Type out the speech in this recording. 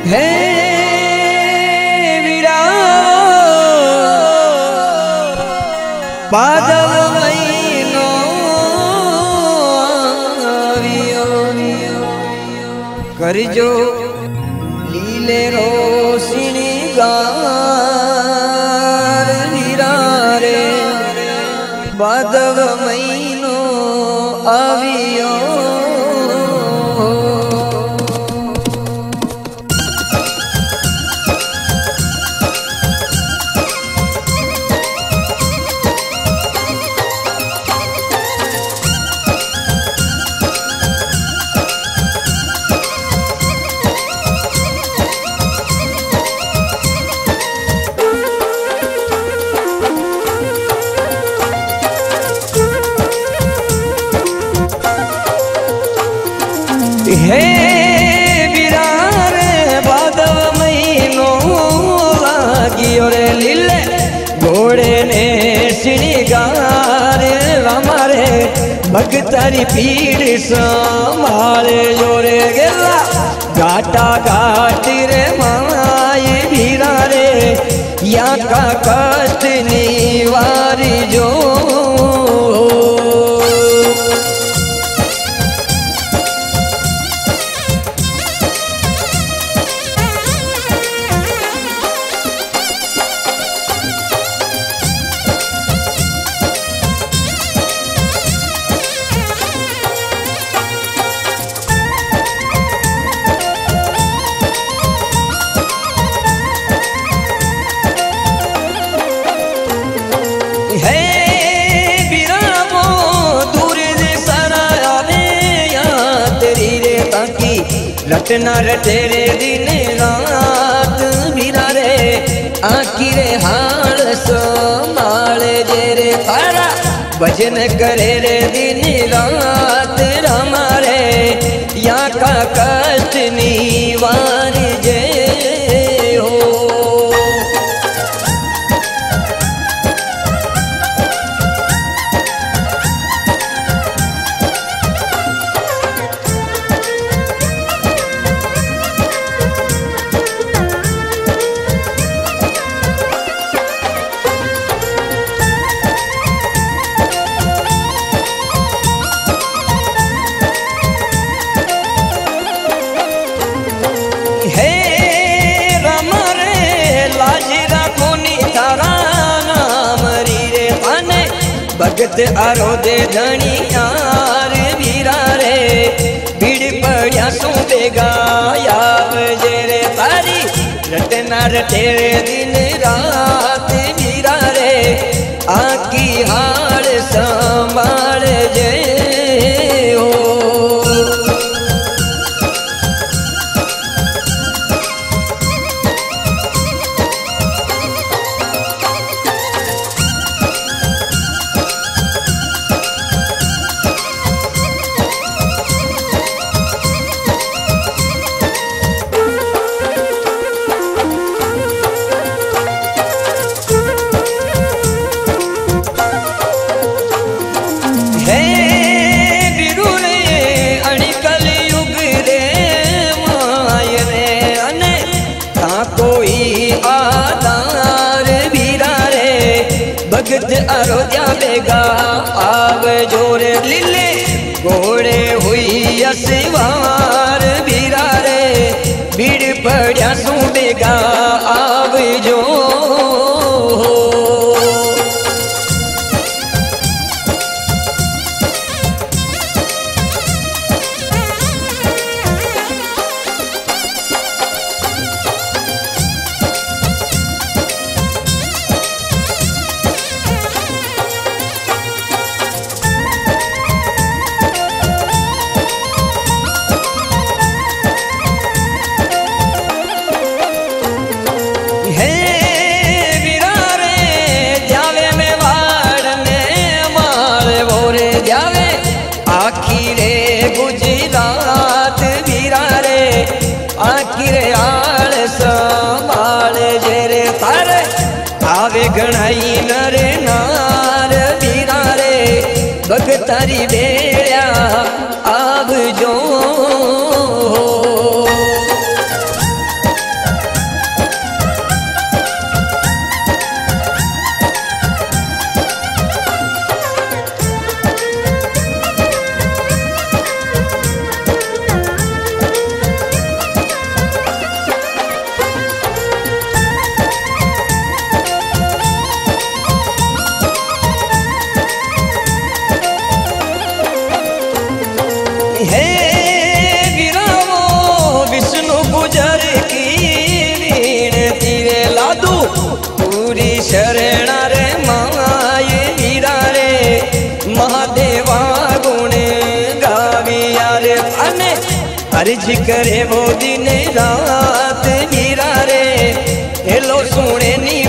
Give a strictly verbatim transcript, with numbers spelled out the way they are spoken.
हे वीरा बादल महीनो करजो लीले रोशनी गार वीरा रे बादल महीनो आवियो हे वीरा रे बादल महीनो लागियो रे लीले घोड़े ने श्रृंगार हमारे भक्तारी पीड़ संभाले जोरे गेला घाटा घाट रे माए वीरा रे या का कष्ट निवारी जो रटना रटेरे दिन रात वीरा रे आखी रे हाल संभाले जेरे तारा भजन करे रे दिन रात हमारे या का कष्ट निवार जे हो भगत आरो दे धनी यार वीरा रे भीड़ पड़िया सू बेगा याव जेरे तारी रटना रटेरे दिन रात वीरा रे आकी हाल संभाल जे हो भगत अरोध्या बेगा आव जोरे लीले घोड़े हुई असवार वीरा रे भीड़ पड़िया सू बेगा आव जो घणाई नरे नार वीरा रे भगतारी बेड़ा आव जो अर्ज करे वो दिन रात हीरा रे हेलो सुने नी